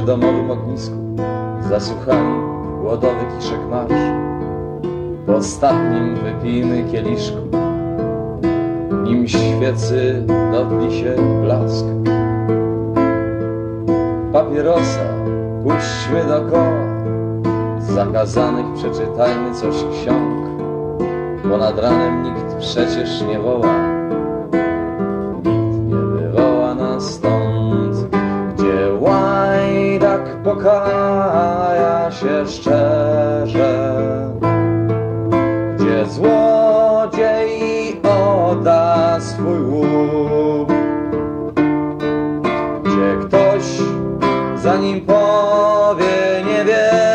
domowym ognisku zasłuchali głodowy kiszek marsz. Po ostatnim wypijmy kieliszku, nim świecy dotli się blask. Papierosa puśćmy dokoła, z zakazanych przeczytajmy coś ksiąg, bo nad ranem nikt przecież nie woła. Nikt nie wywoła nas stąd, gdzie łajdak pokaja się szczerze, gdzie złodziej odda swój łup, gdzie ktoś zanim powie nie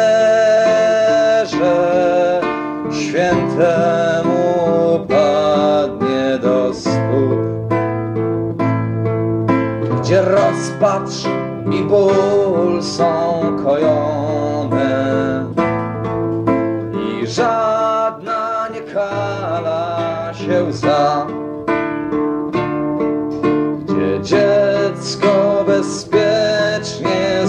wierzę, świętemu padnie do stóp, gdzie rozpacz i ból są kojone i żadna nie kala się łza, gdzie dziecko bezpiecznie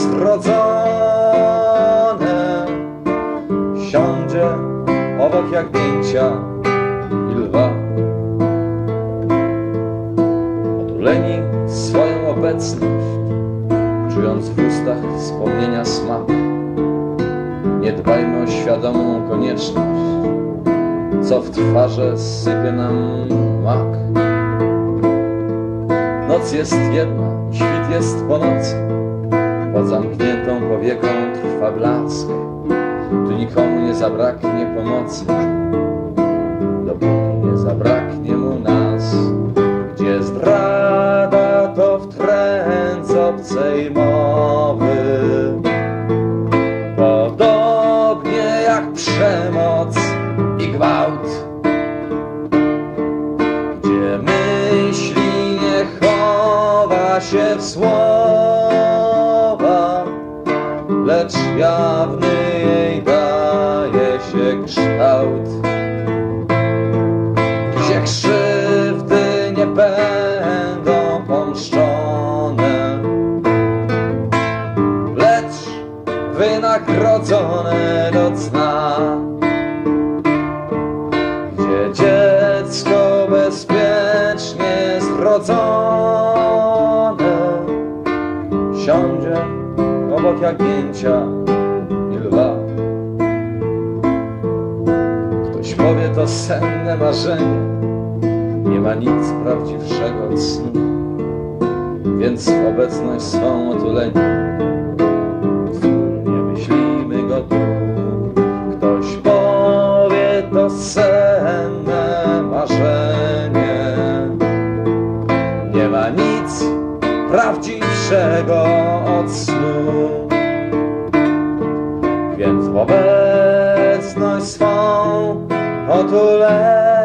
zrodzone siądzie obok jagnięcia i lwa. Otuleni swoją obecność, czując w ustach wspomnienia smak, nie dbajmy o świadomą konieczność, co w twarze sypie nam mak. Noc jest jedna, świt jest po nocy, pod zamkniętą powieką trwa blask. Tu nikomu nie zabraknie pomocy, dopóki nie zabraknie mu nas. Gdzie zdrada to wtręc obcej mowy, podobnie jak przemoc i gwałt. Gdzie myśli nie chowa się w słowa, lecz jawny jej daje się kształt. Gdzie krzywdy nie będą pomszczone, lecz wynagrodzone do cna. Gdzie dziecko bezpiecznie zrodzone siądzie obok jagnięcia i lwa. Ktoś powie, to senne marzenie, nie ma nic prawdziwszego od snu, więc obecność swą otuleni wspólnie myślimy go tu. Ktoś powie, to senne marzenie, nie ma nic prawdziwszego od snu, więc w obecność swą otuleni